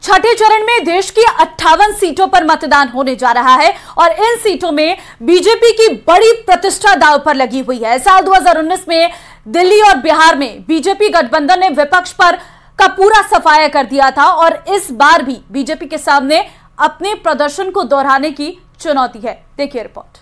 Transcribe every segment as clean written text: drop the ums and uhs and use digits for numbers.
छठे चरण में देश की 58 सीटों पर मतदान होने जा रहा है और इन सीटों में बीजेपी की बड़ी प्रतिष्ठा दांव पर लगी हुई है। साल 2019 में दिल्ली और बिहार में बीजेपी गठबंधन ने विपक्ष पर का पूरा सफाया कर दिया था और इस बार भी बीजेपी के सामने अपने प्रदर्शन को दोहराने की चुनौती है। देखिए रिपोर्ट।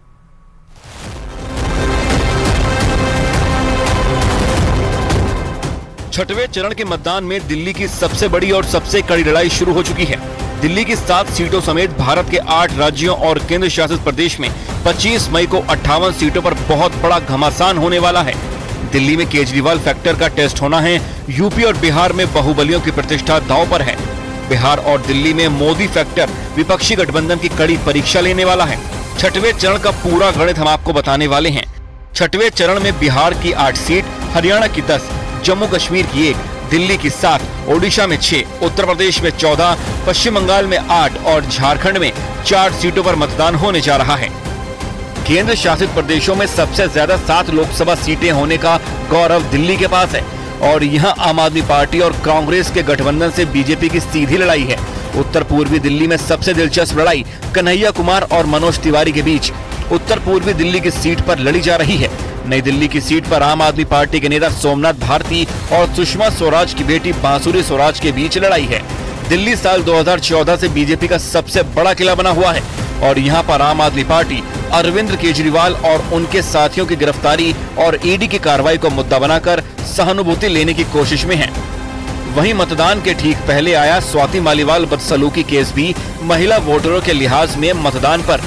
छठवें चरण के मतदान में दिल्ली की सबसे बड़ी और सबसे कड़ी लड़ाई शुरू हो चुकी है। दिल्ली की 7 सीटों समेत भारत के 8 राज्यों और केंद्र शासित प्रदेश में 25 मई को 58 सीटों पर बहुत बड़ा घमासान होने वाला है। दिल्ली में केजरीवाल फैक्टर का टेस्ट होना है। यूपी और बिहार में बाहुबलियों की प्रतिष्ठा दांव पर है। बिहार और दिल्ली में मोदी फैक्टर विपक्षी गठबंधन की कड़ी परीक्षा लेने वाला है। छठवें चरण का पूरा गणित हम आपको बताने वाले हैं। छठवें चरण में बिहार की 8 सीट, हरियाणा की 10, जम्मू कश्मीर की 1, दिल्ली की 7, ओडिशा में 6, उत्तर प्रदेश में 14, पश्चिम बंगाल में 8 और झारखंड में 4 सीटों पर मतदान होने जा रहा है। केंद्र शासित प्रदेशों में सबसे ज्यादा 7 लोकसभा सीटें होने का गौरव दिल्ली के पास है और यहां आम आदमी पार्टी और कांग्रेस के गठबंधन से बीजेपी की सीधी लड़ाई है। उत्तर पूर्वी दिल्ली में सबसे दिलचस्प लड़ाई कन्हैया कुमार और मनोज तिवारी के बीच उत्तर पूर्वी दिल्ली की सीट पर लड़ी जा रही है। नई दिल्ली की सीट पर आम आदमी पार्टी के नेता सोमनाथ भारती और सुषमा स्वराज की बेटी बांसुरी स्वराज के बीच लड़ाई है। दिल्ली साल 2014 से बीजेपी का सबसे बड़ा किला बना हुआ है और यहां पर आम आदमी पार्टी अरविंद केजरीवाल और उनके साथियों की गिरफ्तारी और ईडी की कार्रवाई को मुद्दा बनाकर सहानुभूति लेने की कोशिश में है। वहीं मतदान के ठीक पहले आया स्वाति मालीवाल बदसलूकी केस भी महिला वोटरों के लिहाज में मतदान पर।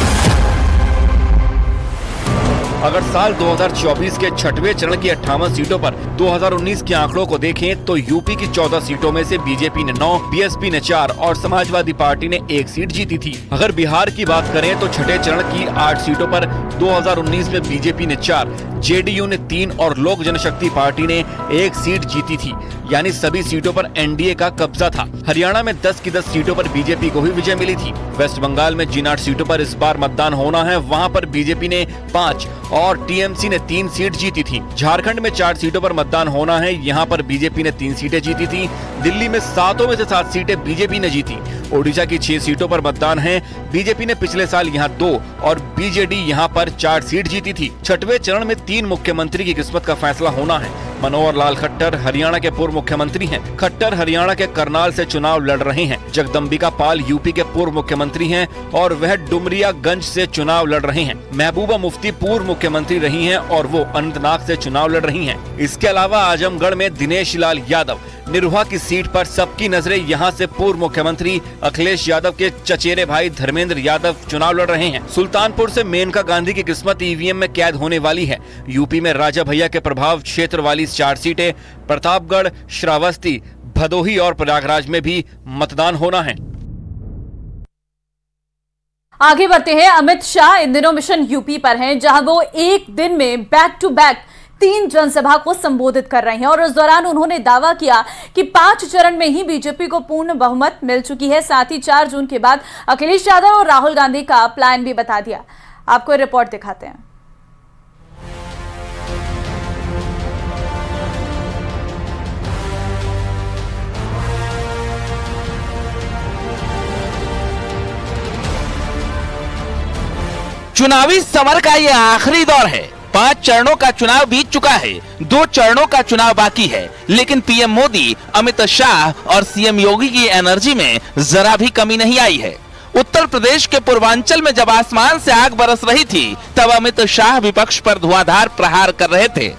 अगर साल 2024 के छठवें चरण की 58 सीटों पर 2019 के आंकड़ों को देखें तो यूपी की 14 सीटों में से बीजेपी ने 9, बीएसपी ने 4 और समाजवादी पार्टी ने 1 सीट जीती थी। अगर बिहार की बात करें तो छठे चरण की 8 सीटों पर 2019 में बीजेपी ने 4, जेडीयू ने 3 और लोक जनशक्ति पार्टी ने 1 सीट जीती थी, यानी सभी सीटों पर एनडीए का कब्जा था। हरियाणा में 10 की 10 सीटों पर बीजेपी को ही विजय मिली थी। वेस्ट बंगाल में जिन 8 सीटों पर इस बार मतदान होना है वहां पर बीजेपी ने 5 और टीएमसी ने 3 सीट जीती थी। झारखंड में 4 सीटों पर मतदान होना है, यहाँ पर बीजेपी ने 3 सीटें जीती थी। दिल्ली में 7 में से 7 सीटें बीजेपी ने जीती। ओडिशा की 6 सीटों पर मतदान है। बीजेपी ने पिछले साल यहाँ 2 और बीजेडी यहाँ पर 4 सीट जीती थी। छठवें चरण में 3 मुख्यमंत्री की किस्मत का फैसला होना है। मनोहर लाल खट्टर हरियाणा के पूर्व मुख्यमंत्री हैं। खट्टर हरियाणा के करनाल से चुनाव लड़ रहे हैं। जगदम्बिका पाल यूपी के पूर्व मुख्यमंत्री हैं और वह डुमरियागंज से चुनाव लड़ रहे हैं। महबूबा मुफ्ती पूर्व मुख्यमंत्री रही हैं और वो अनंतनाग से चुनाव लड़ रही हैं। इसके अलावा आजमगढ़ में दिनेश लाल यादव, निरुहा की सीट पर सबकी नजरें यहां से पूर्व मुख्यमंत्री अखिलेश यादव के चचेरे भाई धर्मेंद्र यादव चुनाव लड़ रहे हैं। सुल्तानपुर से मेनका गांधी की किस्मत ईवीएम में कैद होने वाली है। यूपी में राजा भैया के प्रभाव क्षेत्र वाली 4 सीटें, प्रतापगढ़, श्रावस्ती, भदोही और प्रयागराज में भी मतदान होना है। आगे बढ़ते हैं। अमित शाह इन दिनों मिशन यूपी पर हैं, जहां वो एक दिन में बैक टू बैक 3 जनसभा को संबोधित कर रहे हैं और उस दौरान उन्होंने दावा किया कि 5 चरण में ही बीजेपी को पूर्ण बहुमत मिल चुकी है। साथ ही 4 जून के बाद अखिलेश यादव और राहुल गांधी का प्लान भी बता दिया। आपको रिपोर्ट दिखाते हैं। चुनावी समर का ये आखिरी दौर है। 5 चरणों का चुनाव बीत चुका है, 2 चरणों का चुनाव बाकी है, लेकिन पीएम मोदी, अमित शाह और सीएम योगी की एनर्जी में जरा भी कमी नहीं आई है। उत्तर प्रदेश के पूर्वांचल में जब आसमान से आग बरस रही थी, तब अमित शाह विपक्ष पर धुआंधार प्रहार कर रहे थे।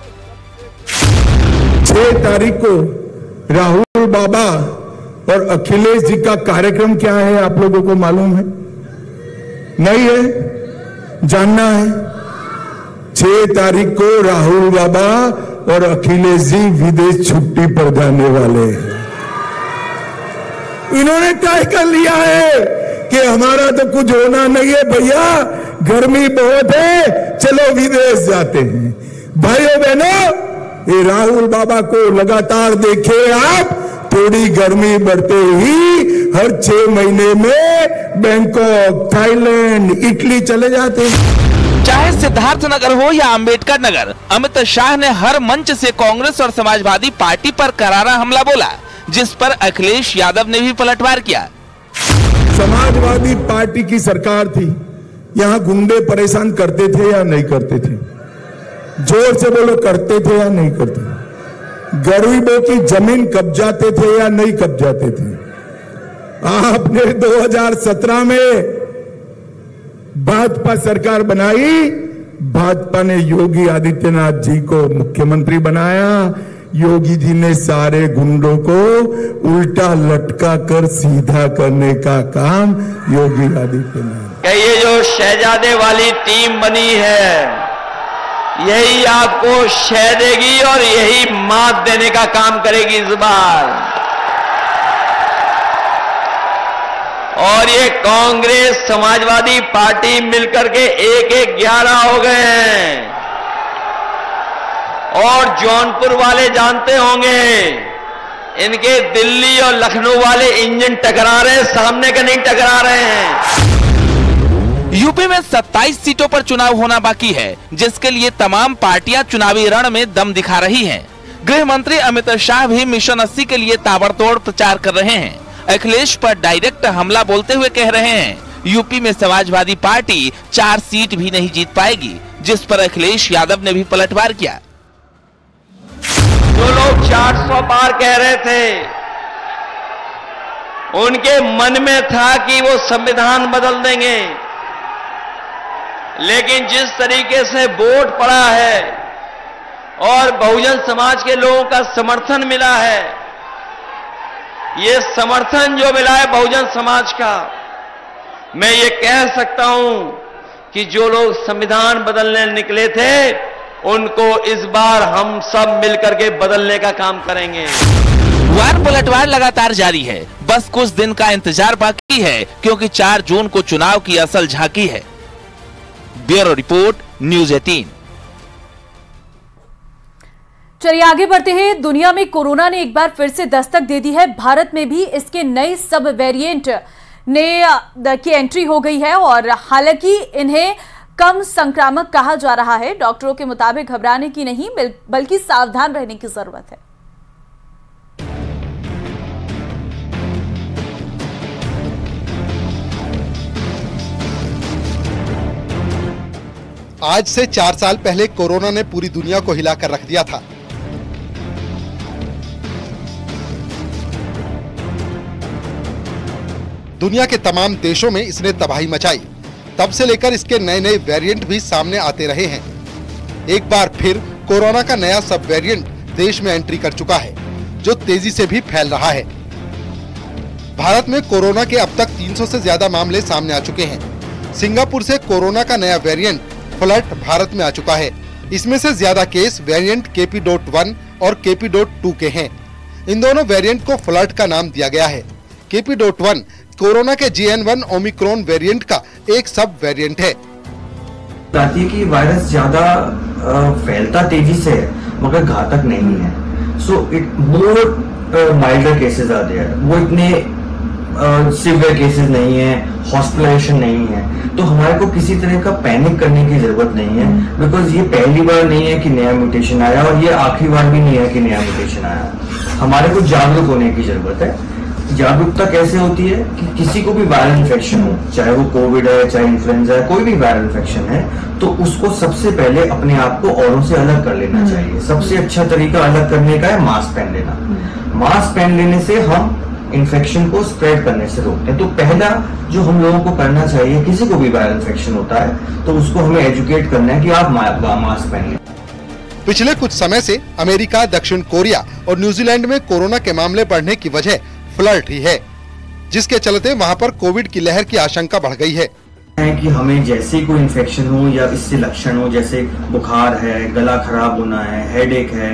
6 तारीख को राहुल बाबा और अखिलेश जी का कार्यक्रम क्या है आप लोगों को मालूम है? नहीं है? जानना है? 6 तारीख को राहुल बाबा और अखिलेश जी विदेश छुट्टी पर जाने वाले हैं। इन्होंने तय कर लिया है कि हमारा तो कुछ होना नहीं है भैया, गर्मी बहुत है, चलो विदेश जाते हैं। भाइयों बहनों, ये राहुल बाबा को लगातार देखे आप, थोड़ी गर्मी बढ़ते ही हर 6 महीने में बैंकॉक, थाईलैंड, इटली चले जाते हैं। चाहे सिद्धार्थनगर हो या अंबेडकर नगर, अमित शाह ने हर मंच से कांग्रेस और समाजवादी पार्टी पर करारा हमला बोला। जिस पर अखिलेश यादव ने भी पलटवार किया। समाजवादी पार्टी की सरकार थी, यहाँ गुंडे परेशान करते थे या नहीं करते थे? जोर से बोलो, करते थे या नहीं करते? गरीबों की जमीन कब्जाते थे या नहीं कब्जाते थे? आपने 2017 में भाजपा सरकार बनाई, भाजपा ने योगी आदित्यनाथ जी को मुख्यमंत्री बनाया। योगी जी ने सारे गुंडों को उल्टा लटका कर सीधा करने का काम योगी आदित्यनाथ। ये जो शहजादे वाली टीम बनी है, यही आपको शह देगी और यही मात देने का काम करेगी इस बार। और ये कांग्रेस समाजवादी पार्टी मिलकर के 1-11 हो गए हैं। और जौनपुर वाले जानते होंगे, इनके दिल्ली और लखनऊ वाले इंजन टकरा रहे हैं, सामने का नहीं टकरा रहे हैं। यूपी में 27 सीटों पर चुनाव होना बाकी है, जिसके लिए तमाम पार्टियां चुनावी रण में दम दिखा रही हैं। गृह मंत्री अमित शाह भी मिशन 80 के लिए ताबड़तोड़ प्रचार कर रहे हैं। अखिलेश पर डायरेक्ट हमला बोलते हुए कह रहे हैं, यूपी में समाजवादी पार्टी 4 सीट भी नहीं जीत पाएगी, जिस पर अखिलेश यादव ने भी पलटवार किया। जो लोग 400 पार कह रहे थे, उनके मन में था कि वो संविधान बदल देंगे, लेकिन जिस तरीके से वोट पड़ा है और बहुजन समाज के लोगों का समर्थन मिला है, ये समर्थन जो मिला है बहुजन समाज का, मैं ये कह सकता हूं कि जो लोग संविधान बदलने निकले थे, उनको इस बार हम सब मिलकर के बदलने का काम करेंगे। वार पलटवार लगातार जारी है, बस कुछ दिन का इंतजार बाकी है, क्योंकि 4 जून को चुनाव की असल झांकी है। Bureau report, news 18। चलिए आगे बढ़ते हैं। दुनिया में कोरोना ने एक बार फिर से दस्तक दे दी है। भारत में भी इसके नए सब वेरिएंट की एंट्री हो गई है और हालांकि इन्हें कम संक्रामक कहा जा रहा है। डॉक्टरों के मुताबिक घबराने की नहीं, बल्कि सावधान रहने की जरूरत है। आज से 4 साल पहले कोरोना ने पूरी दुनिया को हिलाकर रख दिया था। दुनिया के तमाम देशों में इसने तबाही मचाई। तब से लेकर इसके नए नए वेरिएंट भी सामने आते रहे हैं। एक बार फिर कोरोना का नया सब वेरिएंट देश में एंट्री कर चुका है, जो तेजी से भी फैल रहा है। भारत में कोरोना के अब तक 300 से ज्यादा मामले सामने आ चुके हैं। सिंगापुर से कोरोना का नया वेरिएंट फ्लर्ट भारत में आ चुका है। इसमें से ज्यादा केस वेरिएंट KP.1 और KP.2 के हैं। इन दोनों वेरिएंट को फ्लर्ट का नाम दिया गया है। KP.1 कोरोना के JN.1 ओमिक्रॉन वेरिएंट का एक सब वेरिएंट है। बताती है कि वायरस ज्यादा फैलता तेजी से है, मगर घातक नहीं है। So it more milder cases are there. वो इतने सिवियर केसेस नहीं है, हॉस्पिटलाइजेशन नहीं है। तो हमारे को किसी तरह का पैनिक करने की जरूरत नहीं है, बिकॉज ये पहली बार नहीं है कि नया म्यूटेशन आया और ये आखिरी बार भी नहीं है कि नया म्यूटेशन आया। हमारे को जागरूक होने की जरूरत है। जागरूकता कैसे होती है कि किसी को भी वायरल इन्फेक्शन हो, चाहे वो कोविड है, चाहे इन्फ्लुएंजा है, कोई भी वायरल इन्फेक्शन है, तो उसको सबसे पहले अपने आप को औरों से अलग कर लेना चाहिए। सबसे अच्छा तरीका अलग करने का है मास्क पहन लेना। मास्क पहन लेने से हम इन्फेक्शन को स्प्रेड करने से रोकते हैं। तो पहला जो हम लोगों को करना चाहिए, किसी को भी वायरल इन्फेक्शन होता है तो उसको हमें एजुकेट करना है कि आप मास्क पहन लें। पिछले कुछ समय से अमेरिका, दक्षिण कोरिया और न्यूजीलैंड में कोरोना के मामले बढ़ने की वजह फ्लर्ट ही है, जिसके चलते वहां पर कोविड की लहर की आशंका बढ़ गई है कि हमें जैसे कोई इन्फेक्शन हो या इससे लक्षण हो, जैसे बुखार है, गला खराब होना है, हेडेक है,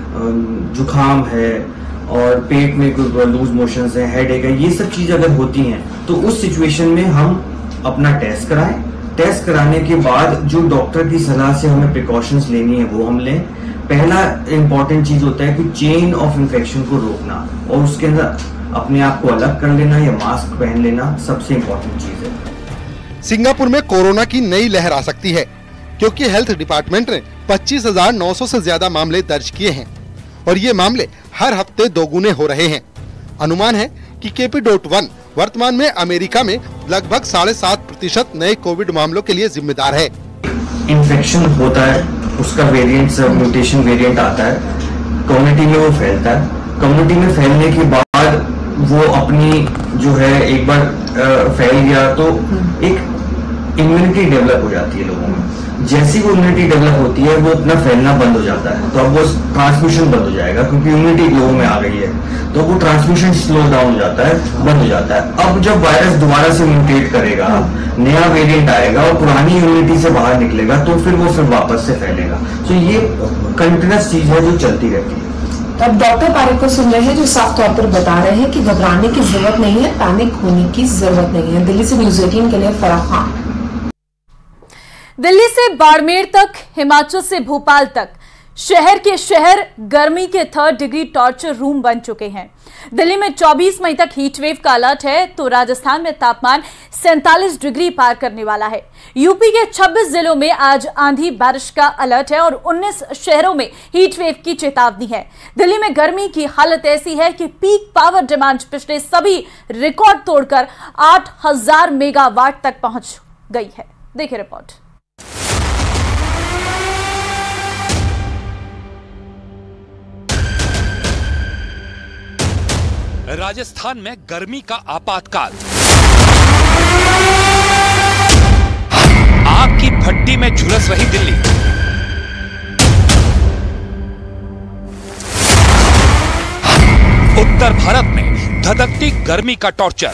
जुकाम है और पेट में कोई लूज मोशंस है, हेडेक है, ये सब चीज अगर होती हैं तो उस सिचुएशन में हम अपना टेस्ट कराएं। टेस्ट कराने के बाद जो डॉक्टर की सलाह से हमें प्रिकॉशंस लेनी है वो हम लें। पहला इंपॉर्टेंट चीज होता है कि चेन ऑफ इन्फेक्शन को रोकना और उसके अंदर अपने आप को अलग कर लेना या मास्क पहन लेना सबसे इम्पोर्टेंट चीज है। सिंगापुर में कोरोना की नई लहर आ सकती है, क्योंकि हेल्थ डिपार्टमेंट ने 25,900 से ज्यादा मामले दर्ज किए हैं और ये मामले हर हफ्ते दोगुने हो रहे हैं। अनुमान है कि KP.1 वर्तमान में अमेरिका में लगभग 7.5% नए कोविड मामलों के लिए जिम्मेदार है। इन्फेक्शन होता है, उसका वेरिएंट म्यूटेशन वेरिएंट आता है, कम्युनिटी में वो फैलता है। कम्युनिटी में फैलने के बाद वो अपनी जो है एक बार फैल गया तो एक इम्यूनिटी डेवलप हो जाती है लोगों में। जैसी वो इम्यूनिटी डेवलप होती है वो अपना फैलना बंद हो जाता है, तो अब वो ट्रांसमिशन बंद हो जाएगा क्योंकि इम्यूनिटी लोगों में आ गई है, तो वो ट्रांसमिशन स्लो डाउन हो जाता है, बंद हो जाता है। अब जब वायरस दोबारा से म्यूटेट करेगा, नया वेरिएंट आएगा और पुरानी इम्यूनिटी से बाहर निकलेगा तो फिर वो वापस से फैलेगा। तो ये कंटिन्यूअस चीज है जो चलती रहती है। अब डॉक्टर पारेख को सुन रहे हैं जो साफ तौर पर बता रहे हैं कि घबराने की जरूरत नहीं है, पैनिक होने की जरूरत नहीं है। दिल्ली से न्यूज़ 18 के लिए फराह खान। दिल्ली से बाड़मेर तक, हिमाचल से भोपाल तक, शहर के शहर गर्मी के 3rd डिग्री टॉर्चर रूम बन चुके हैं। दिल्ली में 24 मई तक हीट वेव का अलर्ट है, तो राजस्थान में तापमान 47 डिग्री पार करने वाला है। यूपी के 26 जिलों में आज आंधी बारिश का अलर्ट है और 19 शहरों में हीट वेव की चेतावनी है। दिल्ली में गर्मी की हालत ऐसी है कि पीक पावर डिमांड पिछले सभी रिकॉर्ड तोड़कर 8000 मेगावाट तक पहुंच गई है। देखिए रिपोर्ट। राजस्थान में गर्मी का आपातकाल। आग की भट्टी में झुलस रही दिल्ली। उत्तर भारत में धधकती गर्मी का टॉर्चर।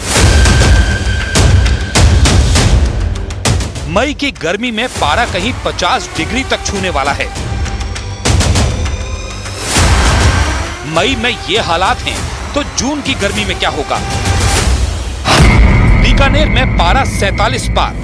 मई की गर्मी में पारा कहीं 50 डिग्री तक छूने वाला है। मई में ये हालात हैं तो जून की गर्मी में क्या होगा? बीकानेर में पारा 47 पार।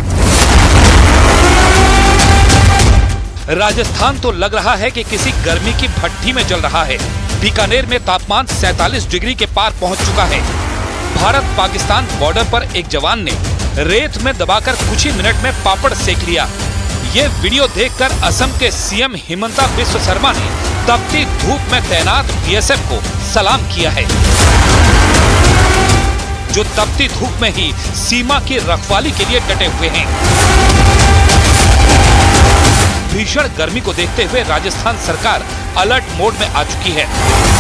राजस्थान तो लग रहा है कि किसी गर्मी की भट्टी में जल रहा है। बीकानेर में तापमान 47 डिग्री के पार पहुंच चुका है। भारत पाकिस्तान बॉर्डर पर एक जवान ने रेत में दबाकर कुछ ही मिनट में पापड़ सेक लिया। ये वीडियो देखकर असम के सीएम हिमंता बिस्वा शर्मा ने तपती धूप में तैनात बीएसएफ को सलाम किया है, जो तपती धूप में ही सीमा की रखवाली के लिए डटे हुए हैं। भीषण गर्मी को देखते हुए राजस्थान सरकार अलर्ट मोड में आ चुकी है।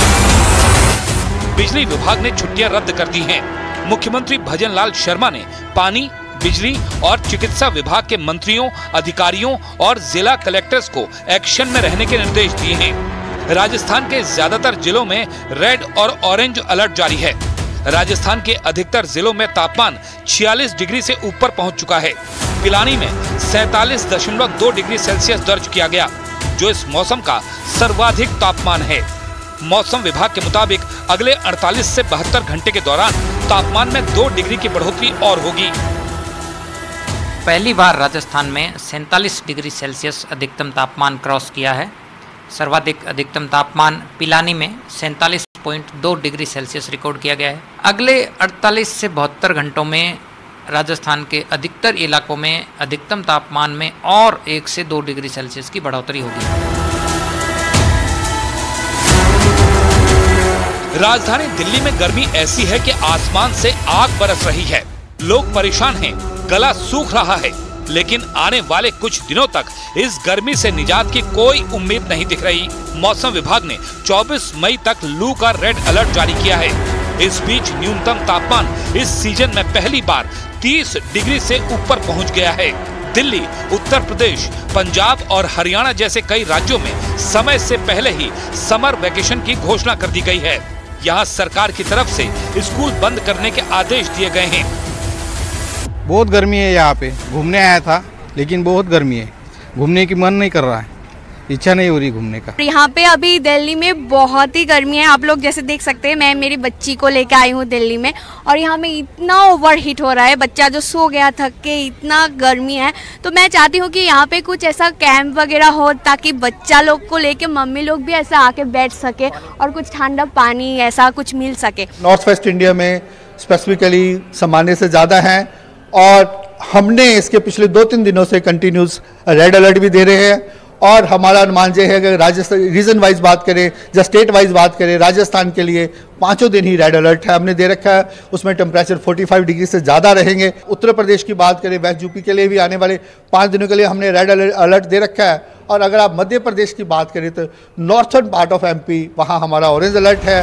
बिजली विभाग ने छुट्टियां रद्द कर दी हैं। मुख्यमंत्री भजन लाल शर्मा ने पानी, बिजली और चिकित्सा विभाग के मंत्रियों, अधिकारियों और जिला कलेक्टर्स को एक्शन में रहने के निर्देश दिए हैं। राजस्थान के ज्यादातर जिलों में रेड और ऑरेंज अलर्ट जारी है। राजस्थान के अधिकतर जिलों में तापमान 46 डिग्री से ऊपर पहुंच चुका है। पिलानी में 47.2 डिग्री सेल्सियस दर्ज किया गया, जो इस मौसम का सर्वाधिक तापमान है। मौसम विभाग के मुताबिक अगले 48 से 72 घंटे के दौरान तापमान में 2 डिग्री की बढ़ोतरी और होगी। पहली बार राजस्थान में 47 डिग्री सेल्सियस अधिकतम तापमान क्रॉस किया है। सर्वाधिक अधिकतम तापमान पिलानी में 47.2 डिग्री सेल्सियस रिकॉर्ड किया गया है। अगले 48 से 72 घंटों में राजस्थान के अधिकतर इलाकों में अधिकतम तापमान में और 1 से 2 डिग्री सेल्सियस की बढ़ोतरी होगी। राजधानी दिल्ली में गर्मी ऐसी है कि आसमान से आग बरस रही है। लोग परेशान हैं, गला सूख रहा है, लेकिन आने वाले कुछ दिनों तक इस गर्मी से निजात की कोई उम्मीद नहीं दिख रही। मौसम विभाग ने 24 मई तक लू का रेड अलर्ट जारी किया है। इस बीच न्यूनतम तापमान इस सीजन में पहली बार 30 डिग्री से ऊपर पहुंच गया है। दिल्ली, उत्तर प्रदेश, पंजाब और हरियाणा जैसे कई राज्यों में समय से पहले ही समर वेकेशन की घोषणा कर दी गई है। यहाँ सरकार की तरफ से स्कूल बंद करने के आदेश दिए गए हैं। बहुत गर्मी है यहाँ पे। घूमने आया था लेकिन बहुत गर्मी है, घूमने की मन नहीं कर रहा है, इच्छा नहीं हो रही घूमने का। यहाँ पे अभी दिल्ली में बहुत ही गर्मी है। आप लोग जैसे देख सकते हैं, मैं मेरी बच्ची को लेकर आई हूँ दिल्ली में, और यहाँ में इतना ओवर हीट हो रहा है। बच्चा जो सो गया थक के, इतना गर्मी है। तो मैं चाहती हूँ कि यहाँ पे कुछ ऐसा कैंप वगैरह हो ताकि बच्चा लोग को लेके मम्मी लोग भी ऐसा आके बैठ सके और कुछ ठंडा पानी ऐसा कुछ मिल सके। नॉर्थ वेस्ट इंडिया में स्पेसिफिकली सामान्य से ज़्यादा है, और हमने इसके पिछले 2-3 दिनों से कंटिन्यूस रेड अलर्ट भी दे रहे हैं और हमारा अनुमान ये है कि राजस्थान रीजन वाइज बात करें या स्टेट वाइज बात करें, राजस्थान के लिए 5 दिन ही रेड अलर्ट है हमने दे रखा है, उसमें टेम्परेचर 45 डिग्री से ज़्यादा रहेंगे। उत्तर प्रदेश की बात करें, वेस्ट यूपी के लिए भी आने वाले 5 दिनों के लिए हमने रेड अलर्ट दे रखा है। और अगर आप मध्य प्रदेश की बात करें तो नॉर्थर्न पार्ट ऑफ MP, वहाँ हमारा ऑरेंज अलर्ट है।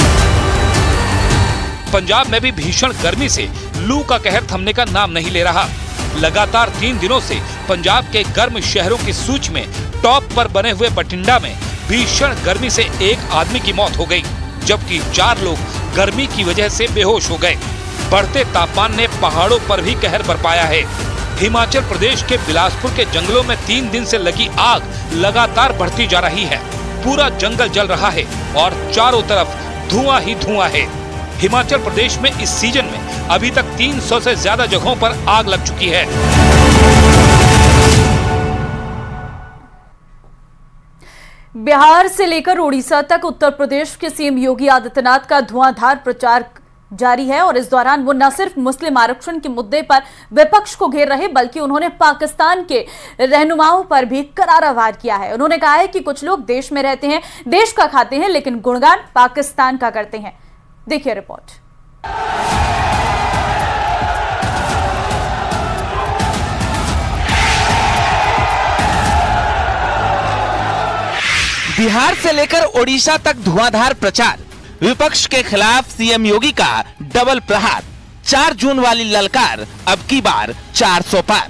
पंजाब में भी भीषण गर्मी से लू का कहर थमने का नाम नहीं ले रहा। लगातार 3 दिनों से पंजाब के गर्म शहरों की सूची में टॉप पर बने हुए बठिंडा में भीषण गर्मी से एक आदमी की मौत हो गई, जबकि 4 लोग गर्मी की वजह से बेहोश हो गए। बढ़ते तापमान ने पहाड़ों पर भी कहर बरपाया है। हिमाचल प्रदेश के बिलासपुर के जंगलों में 3 दिन से लगी आग लगातार बढ़ती जा रही है। पूरा जंगल जल रहा है और चारों तरफ धुआं ही धुआं है। हिमाचल प्रदेश में इस सीजन में अभी तक 300 से ज्यादा जगहों पर आग लग चुकी है। बिहार से लेकर उड़ीसा तक उत्तर प्रदेश के सीएम योगी आदित्यनाथ का धुआंधार प्रचार जारी है और इस दौरान वो न सिर्फ मुस्लिम आरक्षण के मुद्दे पर विपक्ष को घेर रहे, बल्कि उन्होंने पाकिस्तान के रहनुमाओं पर भी करारा वार किया है। उन्होंने कहा है कि कुछ लोग देश में रहते हैं, देश का खाते हैं, लेकिन गुणगान पाकिस्तान का करते हैं। देखिए रिपोर्ट। बिहार से लेकर ओडिशा तक धुआंधार प्रचार, विपक्ष के खिलाफ सीएम योगी का डबल प्रहार। 4 जून वाली ललकार अब की बार 400 पार।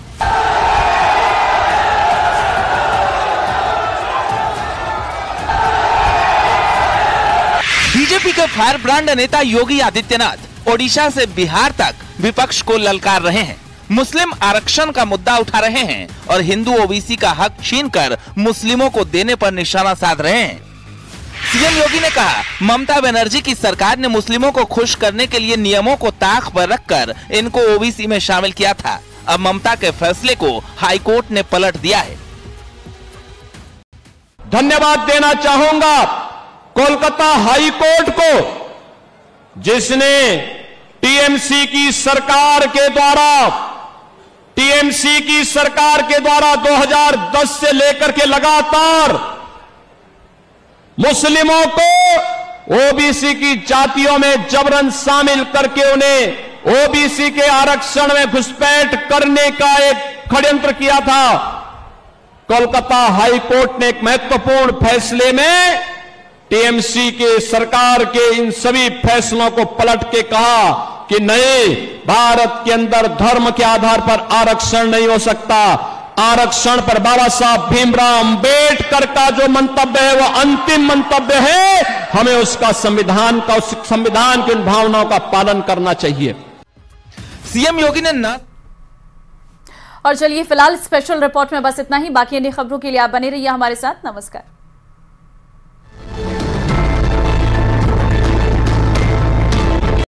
बीजेपी के फायर ब्रांड नेता योगी आदित्यनाथ ओडिशा से बिहार तक विपक्ष को ललकार रहे हैं, मुस्लिम आरक्षण का मुद्दा उठा रहे हैं और हिंदू ओबीसी का हक छीनकर मुस्लिमों को देने पर निशाना साध रहे हैं। सीएम योगी ने कहा, ममता बनर्जी की सरकार ने मुस्लिमों को खुश करने के लिए नियमों को ताक पर रखकर इनको ओबीसी में शामिल किया था। अब ममता के फैसले को हाईकोर्ट ने पलट दिया है। धन्यवाद देना चाहूंगा कोलकाता हाई कोर्ट को, जिसने टीएमसी की सरकार के द्वारा 2010 से लेकर के लगातार मुस्लिमों को ओबीसी की जातियों में जबरन शामिल करके उन्हें ओबीसी के आरक्षण में घुसपैठ करने का एक षड्यंत्र किया था। कोलकाता हाई कोर्ट ने एक महत्वपूर्ण फैसले में टीएमसी के सरकार के इन सभी फैसलों को पलट के कहा कि नहीं, भारत के अंदर धर्म के आधार पर आरक्षण नहीं हो सकता। आरक्षण पर बाबा साहब भीमराव अंबेडकर का जो मंतव्य है वो अंतिम मंतव्य है। हमें उसका संविधान की उन भावनाओं का पालन करना चाहिए। सीएम योगी ने न। और चलिए फिलहाल स्पेशल रिपोर्ट में बस इतना ही। बाकी अन्य खबरों के लिए आप बने रहिए हमारे साथ। नमस्कार।